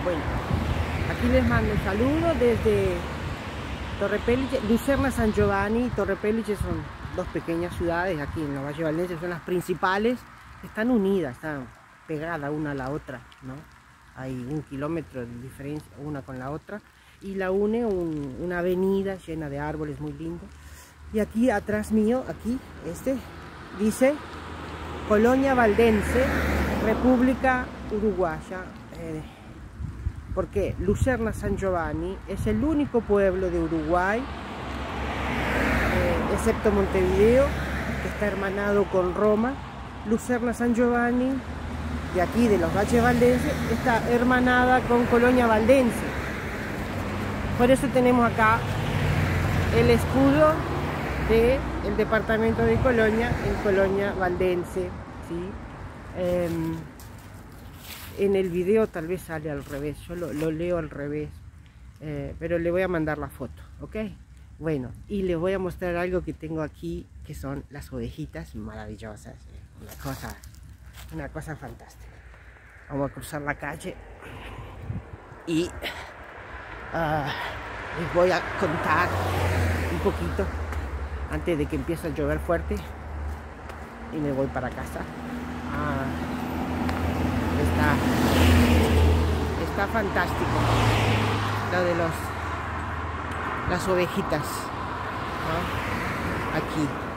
Bueno, aquí les mando un saludo desde Torre Pellice. Lucerna, San Giovanni y Torre Pellice son dos pequeñas ciudades aquí en la Valle Valdense, son las principales. Están unidas, están pegadas una a la otra, ¿no? Hay 1 kilómetro de diferencia una con la otra y la une una avenida llena de árboles muy lindo. Y aquí atrás mío, aquí, dice Colonia Valdense, República Uruguaya. Porque Lucerna San Giovanni es el único pueblo de Uruguay, excepto Montevideo, que está hermanado con Roma. Lucerna San Giovanni, de aquí de los Valles Valdenses, está hermanada con Colonia Valdense. Por eso tenemos acá el escudo del departamento de Colonia, en Colonia Valdense, ¿sí? En el video tal vez sale al revés, yo lo leo al revés, pero le voy a mandar la foto, ¿ok? Bueno, y les voy a mostrar algo que tengo aquí, que son las ovejitas maravillosas, una cosa fantástica. Vamos a cruzar la calle y les voy a contar un poquito antes de que empiece a llover fuerte y me voy para casa. Está fantástico lo de las ovejitas, ¿no? Aquí